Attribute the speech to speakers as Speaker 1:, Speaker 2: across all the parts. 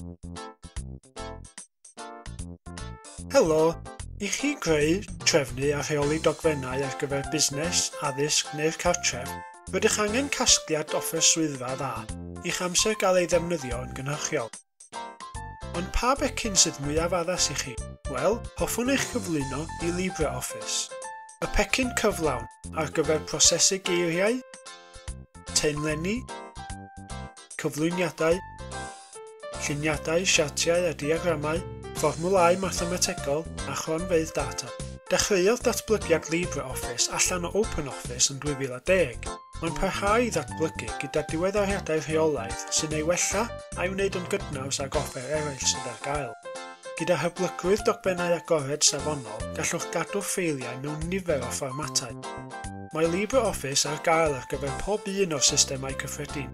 Speaker 1: Helo, i chi greu, trefnu a rheoli dogfennau ar gyfer busnes, addysg neu'r cartref, rydych angen casgliad Office swyddfa dda i'ch amser gael ei ddefnyddio yn gynhyrchiol. Ond pa becyn sydd mwyaf addas i chi? Wel, hoffwn eich cyflwyno i LibreOffice. Y pecyn cyflawn ar gyfer prosesu geiriau, teimlenni, cyflwyniadau, lluniadau, siartiau a diagramau, fformwlau mathemategol a chronfeydd data. Dechreuodd datblygiad LibreOffice allan o OpenOffice yn 2010. Mae'n parhau i ddatblygu gyda diweddariadau rheolaidd sy'n ei wella a'i wneud yn gydnaws ag offer eraill sydd ar gael. Gyda hyblygwydd dogfennau agored safonol, gallwch gadw ffeiliau mewn nifer o fformatau. Mae LibreOffice ar gael ar gyfer pob un o'r systemau cyffredin.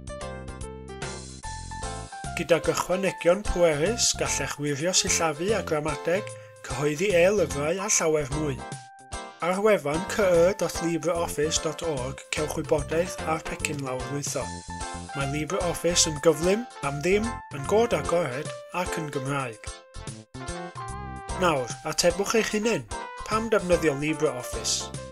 Speaker 1: Gyda gychwanegion pwerus, gallech wirio sillafu a gramadeg, cyhoeddi e-lyfrau a llawer mwy. Ar wefan cy.libreoffice.org cewch wybodaeth a'r pecyn lawrlwytho. Mae LibreOffice yn gyflym, am ddim, yn god agored ac yn Gymraeg. Nawr, atebwch eich hunain. Pam defnyddio LibreOffice?